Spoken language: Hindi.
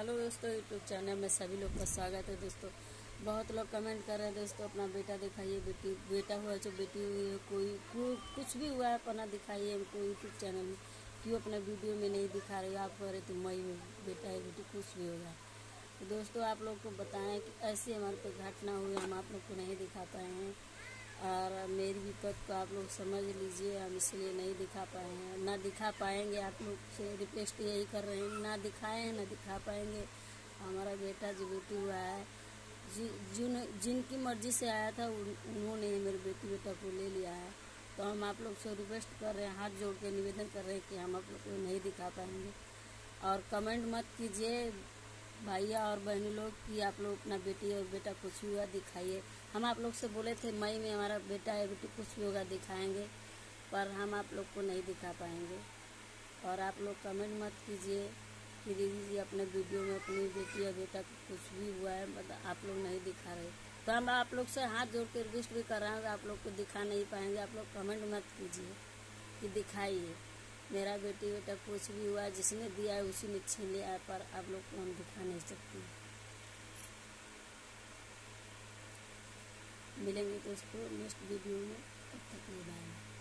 हेलो दोस्तों, यूट्यूब चैनल में सभी लोग का स्वागत है। दोस्तों बहुत लोग कमेंट कर रहे हैं दोस्तों अपना बेटा दिखाइए, बेटा हुआ जो बेटी हुई है, कुछ भी हुआ है अपना दिखाइए हमको यूट्यूब चैनल में, क्यों अपना वीडियो में नहीं दिखा रहे हो आप? कह रहे तो मई में बेटा है बेटी कुछ भी होगा। तो दोस्तों आप लोग को बताएं कि ऐसी हमारे पे घटना हुई, हम आप लोग को नहीं दिखा पाए हैं और मेरी विपत को आप लोग समझ लीजिए, हम इसलिए नहीं दिखा पाए हैं, ना दिखा पाएंगे। आप लोग से रिक्वेस्ट यही कर रहे हैं, ना दिखाए हैं ना दिखा पाएंगे। हमारा बेटा जो बेटी हुआ है, जिनकी मर्जी से आया था उन्होंने मेरे बेटा को ले लिया है। तो हम आप लोग से रिक्वेस्ट कर रहे हैं, हाथ जोड़ के निवेदन कर रहे हैं कि हम आप लोग को नहीं दिखा पाएंगे। और कमेंट मत कीजिए भैया और बहनी लोग कि आप लोग अपना बेटी और बेटा कुछ भी हुआ दिखाइए। हम आप लोग से बोले थे मई में हमारा बेटा है बेटी कुछ भी होगा दिखाएंगे, पर हम आप लोग को नहीं दिखा पाएंगे। और आप लोग कमेंट मत कीजिए कि दीदी जी अपने वीडियो में अपनी बेटी या बेटा को कुछ भी हुआ है, मतलब आप लोग नहीं दिखा रहे। तो हम आप लोग से हाथ जोड़ के रिक्वेस्ट भी कर रहे हैं, आप लोग को दिखा नहीं पाएंगे। आप लोग कमेंट मत कीजिए कि दिखाइए, मेरा बेटा कुछ भी हुआ, जिसने दिया है उसी ने छीन लिया है, पर आप लोग को हम दिखा नहीं सकते। मिलेंगे दोस्तों नेक्स्ट वीडियो में, तब तक बाय।